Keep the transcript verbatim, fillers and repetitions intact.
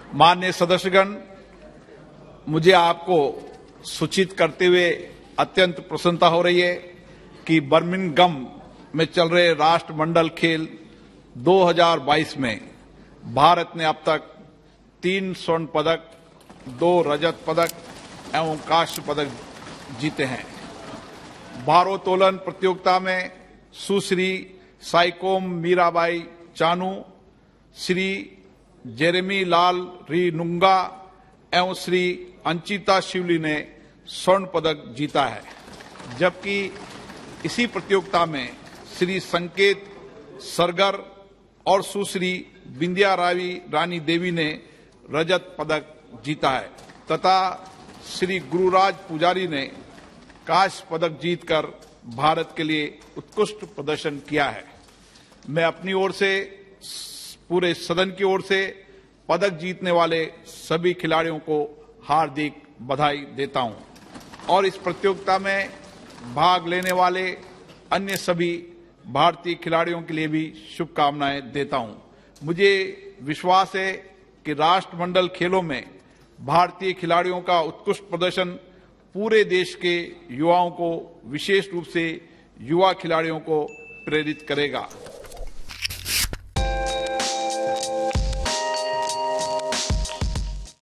माननीय सदस्यगण, मुझे आपको सूचित करते हुए अत्यंत प्रसन्नता हो रही है कि बर्मिंघम में चल रहे राष्ट्रमंडल खेल दो हज़ार बाईस में भारत ने अब तक तीन स्वर्ण पदक, दो रजत पदक एवं कांस्य पदक जीते हैं। भारोत्तोलन प्रतियोगिता में Sushri Saikhom Mirabai Chanu, Shri Jeremy Lalrinnunga एवं श्री अंचिता शिवली ने स्वर्ण पदक जीता है, जबकि इसी प्रतियोगिता में श्री संकेत सरगर और सुश्री बिंदिया रावी रानी देवी ने रजत पदक जीता है तथा श्री गुरुराज पुजारी ने कांस्य पदक जीतकर भारत के लिए उत्कृष्ट प्रदर्शन किया है। मैं अपनी ओर से, पूरे सदन की ओर से पदक जीतने वाले सभी खिलाड़ियों को हार्दिक बधाई देता हूं और इस प्रतियोगिता में भाग लेने वाले अन्य सभी भारतीय खिलाड़ियों के लिए भी शुभकामनाएं देता हूं। मुझे विश्वास है कि राष्ट्रमंडल खेलों में भारतीय खिलाड़ियों का उत्कृष्ट प्रदर्शन पूरे देश के युवाओं को, विशेष रूप से युवा खिलाड़ियों को प्रेरित करेगा।